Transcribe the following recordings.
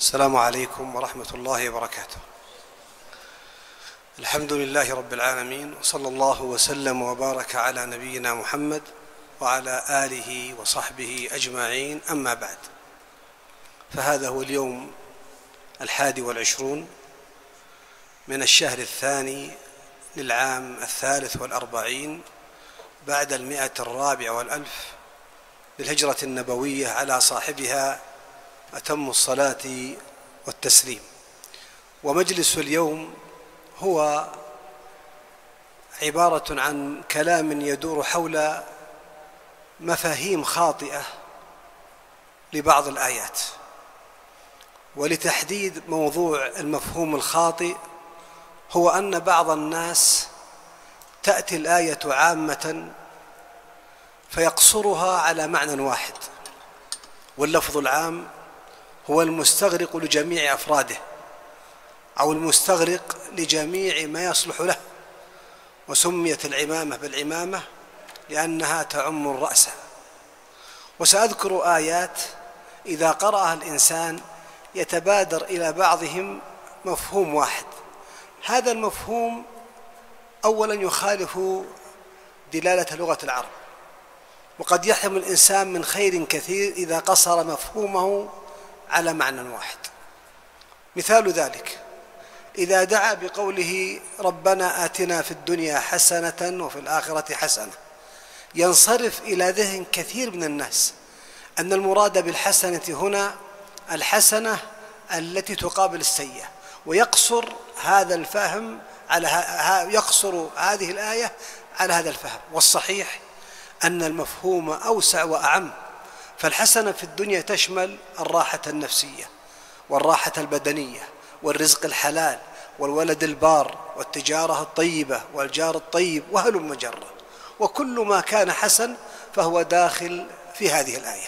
السلام عليكم ورحمة الله وبركاته. الحمد لله رب العالمين، وصلى الله وسلم وبارك على نبينا محمد وعلى آله وصحبه أجمعين، أما بعد، فهذا هو اليوم 21 من الشهر الثاني للعام 43 بعد 104 للهجرة النبوية على صاحبها أتم الصلاة والتسليم. ومجلس اليوم هو عبارة عن كلام يدور حول مفاهيم خاطئة لبعض الآيات. ولتحديد موضوع المفهوم الخاطئ، هو أن بعض الناس تأتي الآية عامة فيقصرها على معنى واحد، واللفظ العام هو المستغرق لجميع أفراده أو المستغرق لجميع ما يصلح له، وسميت العمامة بالعمامة لأنها تعم الرأس. وسأذكر آيات إذا قرأها الإنسان يتبادر إلى بعضهم مفهوم واحد. هذا المفهوم أولا يخالف دلالة لغة العرب، وقد يحرم الإنسان من خير كثير إذا قصر مفهومه على معنى واحد. مثال ذلك إذا دعا بقوله ربنا آتنا في الدنيا حسنة وفي الآخرة حسنة، ينصرف إلى ذهن كثير من الناس أن المراد بالحسنة هنا الحسنة التي تقابل السيئة، ويقصر هذا الفهم يقصر هذه الآية على هذا الفهم. والصحيح أن المفهوم أوسع وأعم، فالحسنة في الدنيا تشمل الراحة النفسية والراحة البدنية والرزق الحلال والولد البار والتجارة الطيبة والجار الطيب وهلم جرة، وكل ما كان حسن فهو داخل في هذه الآية.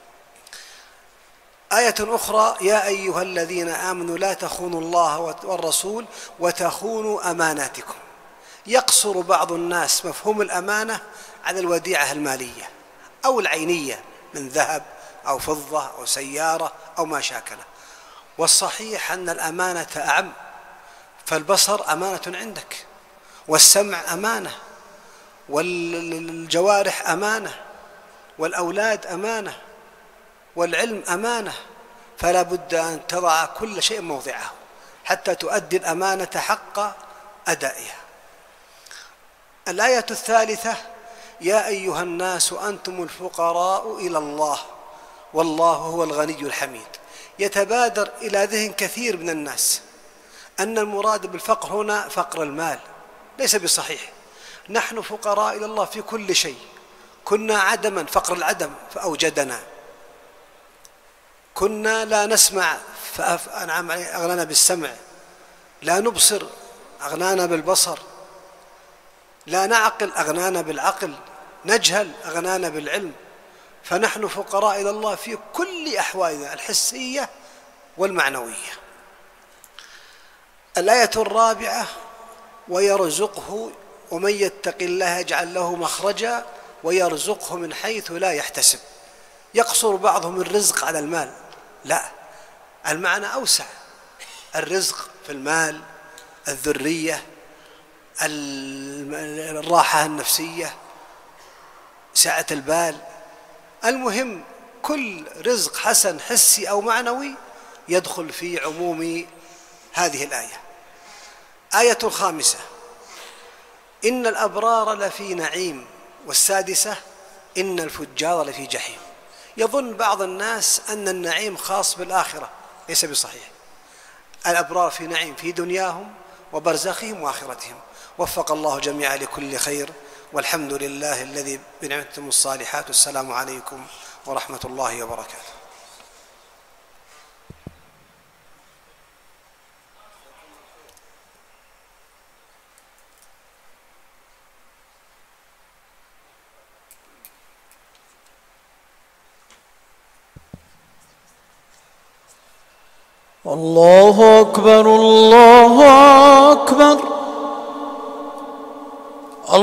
آية أخرى يا أيها الذين آمنوا لا تخونوا الله والرسول وتخونوا أماناتكم. يقصر بعض الناس مفهوم الأمانة على الوديعة المالية أو العينية من ذهب أو فضة أو سيارة أو ما شاكله، والصحيح أن الأمانة أعم، فالبصر أمانة عندك، والسمع أمانة، والجوارح أمانة، والأولاد أمانة، والعلم أمانة، فلا بد أن تضع كل شيء موضعه حتى تؤدي الأمانة حق أدائها. الآية الثالثة يا أيها الناس أنتم الفقراء إلى الله والله هو الغني الحميد. يتبادر إلى ذهن كثير من الناس أن المراد بالفقر هنا فقر المال، ليس بصحيح. نحن فقراء إلى الله في كل شيء، كنا عدما فقر العدم فأوجدنا، كنا لا نسمع فأنعم أغنانا بالسمع، لا نبصر أغنانا بالبصر، لا نعقل أغنانا بالعقل، نجهل أغنانا بالعلم، فنحن فقراء إلى الله في كل أحوالنا الحسية والمعنوية. الآية الرابعة ويرزقه ومن يتق الله يجعل له مخرجا ويرزقه من حيث لا يحتسب. يقصر بعضهم الرزق على المال، لا، المعنى أوسع. الرزق في المال، الذرية، الراحة النفسية، سعة البال، المهم كل رزق حسن حسي أو معنوي يدخل في عموم هذه الآية. آية الخامسة إن الأبرار لفي نعيم، والسادسة إن الفجار لفي جحيم. يظن بعض الناس أن النعيم خاص بالآخرة، ليس بصحيح. الأبرار في نعيم في دنياهم وبرزخهم وآخرتهم. وفق الله جميعا لكل خير، والحمد لله الذي بنعمته الصالحات. السلام عليكم ورحمة الله وبركاته. الله أكبر الله أكبر.